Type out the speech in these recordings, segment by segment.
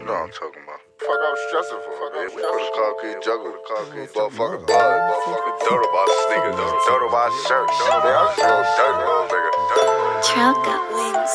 know what I'm talking about. Fuck, I was stressing for. Fuck, I was stressing. The concrete jungle, the concrete motherfucking bug, motherfucking dodo about sneakers, dodo about shirts. I'm so dirty, little nigga. Trail got wings.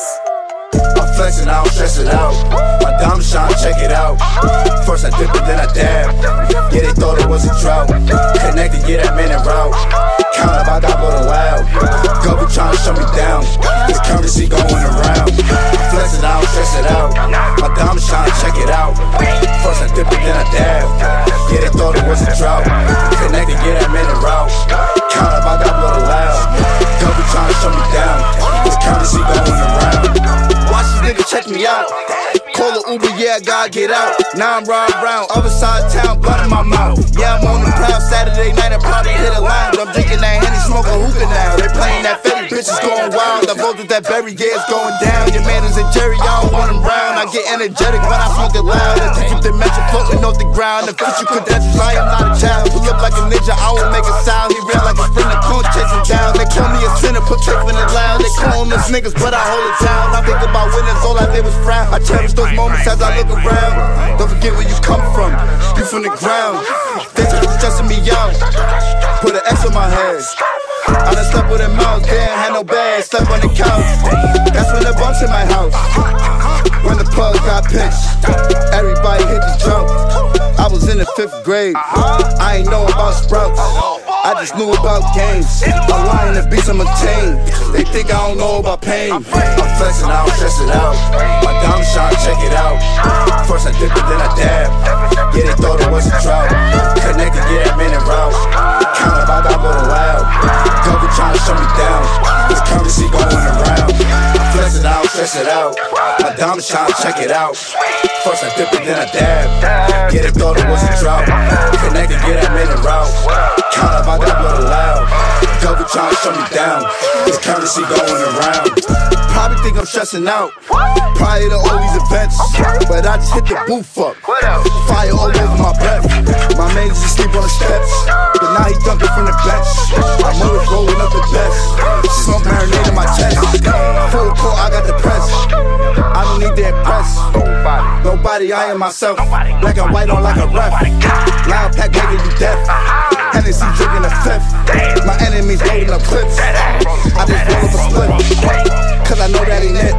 I'm flexing, I don't stress it out. My diamonds shine, check it out. First I dip it, then I dab. Yeah, they thought it was a drought. Connected, yeah, that man in route. Count up, I got more loud. Go be trying to shut me down. This currency going around. I'm flexing, I don't stress it out. My diamonds shine, check it out. First I dip it, then I dab. Yeah, they thought it was a drought. Connected, yeah, that man in route. Count up, I got more loud. Go be trying to shut me down. This currency going around. Watch these niggas check me out. Call a Uber, yeah, I gotta get out. Now I'm riding around, other side of town, blood in my mouth. Yeah, I'm on the proud Saturday night, I probably hit a lounge. I'm drinking that Henny, smoking hookah now. They playing that Fetty, bitches going wild. I vote with that berry, yeah, it's going down. Your man is a Jerry, I don't want him round. I get energetic when I smoke it loud. A different dimension floating off the ground. The future credentials, I am not a child. Pull up like a ninja, I won't make a sound. He ran like a sprinter, cone chasing down. They call me a sinner, put tape in it loud. They call him us niggas, but I hold it down. I think about winners, all I did was frown. I cherish those moments as I look around. Don't forget where you come from. You from the ground. They just stressing me out. Put an X on my head. I done slept with a mouse. They ain't had no bed. Slept on the couch. That's when the bumps in my house. When the plug got pinched, everybody hit the drum. I was in the 5th grade. I ain't know about sprouts. I just knew about games. I'm lying to beats, I'm a tame. They think I don't know about pain. I'm flexing, I don't stress it out. My diamonds shine, check it out. First I dip it, then I dab. Yeah, they thought it was a drought. Connected, yeah, that man in route. Count up, I got more loud. Go be trying to shut me down. This currency going around. I'm flexing, I don't stress it out. My diamonds shine, check it out. First I dip it, then I dab. Yeah, they thought it was a drought. Connected, yeah, that man in route. Count up, I got blood loud. Go be trying to shut me down. This currency going around. Probably think I'm stressing out prior to all these events, but I just hit the booth up. Fire all over my breath. My man used to sleep on the steps, but now he dunking from the bench. I'm always rolling up the best. Smoke marinade in my chest. Full court, I got the press. I don't need to impress nobody, I am myself. Black and white on like a ref. Loud pack making you deaf. Hennessy drinking a 5th. My enemies loading up clips. I just roll up a split, cause I know that ain't it.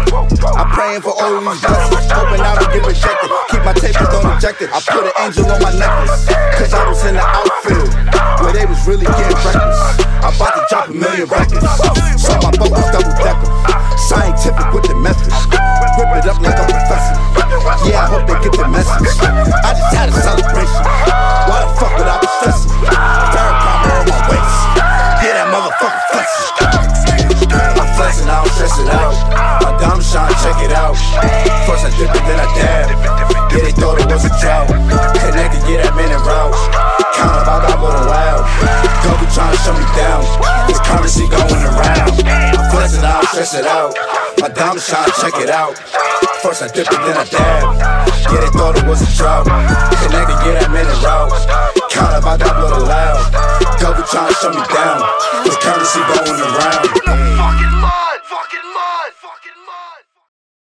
I'm praying for all these blessings, hoping I don't get rejected. Keep my tape, don't reject it. I put an angel on my necklace, cause I was in the outfield where they was really getting reckless. I'm about to drop 1 million records, so my boat was double decker. Scientific with the method, whip it up like a professor. Yeah, I hope they get the message. I just had a celebration. Why the fuck would I be stressing? Farrakhan on my waist. Yeah, that motherfucker flexing. I'm flexing, I don't stress it out. My diamonds shine, check it out. First I dip it, then I dab. Yeah, they thought it was a drought. Connected, yeah, that man in route. Count up, I got more loud. Go be trying to shut me down. This currency going around. I'm flexing, I don't stress it out. My diamonds shine, check it out. First I dip it, then I dab. Yeah, they